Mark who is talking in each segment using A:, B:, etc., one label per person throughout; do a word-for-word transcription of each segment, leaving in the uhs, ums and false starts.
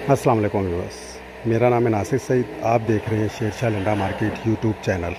A: अस्सलाम वालेकुम व्यूअर्स, मेरा नाम है नासिर सईद। आप देख रहे हैं Shershah Landa market YouTube channel.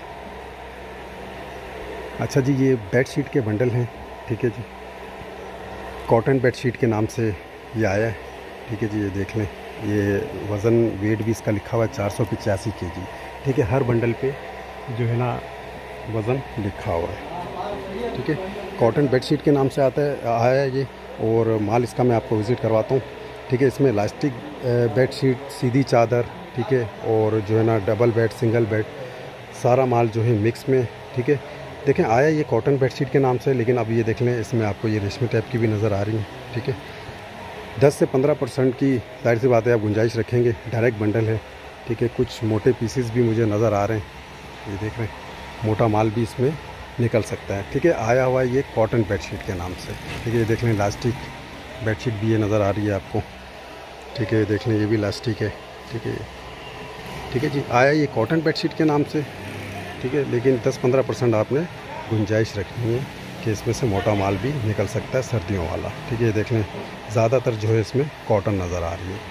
A: अच्छा जी, ये बेड शीट के बंडल हैं, ठीक है जी। कॉटन बेड शीट के नाम से ये आया है, ठीक है जी। ये देख लें, ये वज़न वेट भी इसका लिखा हुआ है चार सौ पचासी के जी, ठीक है। हर बंडल पे जो है ना वज़न लिखा हुआ है, ठीक है। कॉटन बेड शीट के नाम से आता है आया है ये, और माल इसका मैं आपको विज़िट करवाता हूँ, ठीक है। इसमें इलास्टिक बेड शीट, सीधी चादर, ठीक है, और जो है ना डबल बेड, सिंगल बेड, सारा माल जो है मिक्स में, ठीक है। देखें, आया ये कॉटन बेड शीट के नाम से, लेकिन अब ये देख लें, इसमें आपको ये रेशमी टाइप की भी नज़र आ रही है, ठीक है। दस से पंद्रह परसेंट की जाहिर सी बात है आप गुंजाइश रखेंगे। डायरेक्ट बंडल है, ठीक है। कुछ मोटे पीसेस भी मुझे नज़र आ रहे हैं, ये देख रहे हैं, मोटा माल भी इसमें निकल सकता है, ठीक है। आया हुआ है ये कॉटन बेड शीट के नाम से, ठीक है। ये देख लें, इलास्टिक बेड शीट भी ये नज़र आ रही है आपको, ठीक है। देख लें, ये भी इलास्टिक है, ठीक है, ठीक है जी। आया ये कॉटन बेड शीट के नाम से, ठीक है, लेकिन दस पंद्रह परसेंट आपने गुंजाइश रखनी है कि इसमें से मोटा माल भी निकल सकता है, सर्दियों वाला, ठीक है। ये देख लें, ज़्यादातर जो है इसमें कॉटन नज़र आ रही है,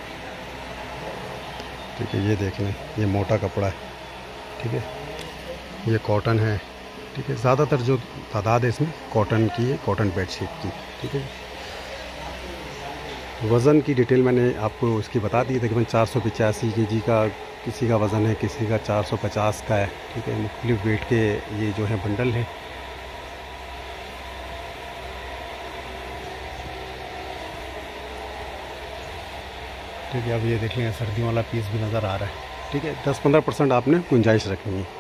A: ठीक है। ये देख लें, ये मोटा कपड़ा है, ठीक है, ये कॉटन है, ठीक है। ज़्यादातर जो तादाद है इसमें कॉटन की है, कॉटन बेड शीट की, ठीक है। वज़न की डिटेल मैंने आपको इसकी बता दी, तकरीबन चार सौ पचासी के जी का किसी का वज़न है, किसी का चार सौ पचास का है, ठीक है। मुख्तलिफ वेट के ये जो है बंडल है, ठीक है। अब ये देख लें, सर्दियों वाला पीस भी नज़र आ रहा है, ठीक है। दस पंद्रह परसेंट आपने गुंजाइश रखनी है,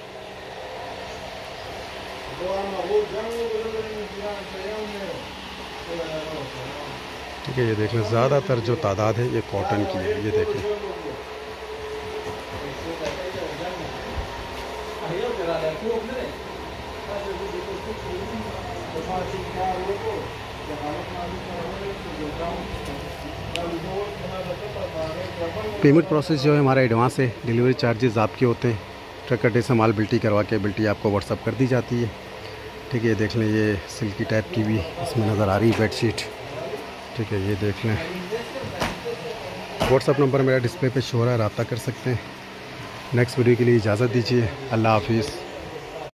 A: ठीक है। ये देख लें, ज़्यादातर जो तादाद है ये कॉटन की है, ये देखें, पेमेंट प्रोसेस जो है हमारा एडवांस है। डिलीवरी चार्जेस आपके होते हैं। ट्रक अड्डे से माल बिल्टी करवा के बिल्टी आपको व्हाट्सअप कर दी जाती है, ठीक है। ये देख लें, ये सिल्की टाइप की भी इसमें नज़र आ रही है बेड शीट, ठीक है। ये देख लें, व्हाट्सअप नंबर मेरा डिस्प्ले पे शो हो रहा है, रब्ता कर सकते हैं। नेक्स्ट वीडियो के लिए इजाज़त दीजिए। अल्लाह हाफिज़।